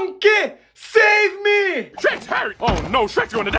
Donkey, save me! Shrek's Harry! Oh no, Shrek's going to die!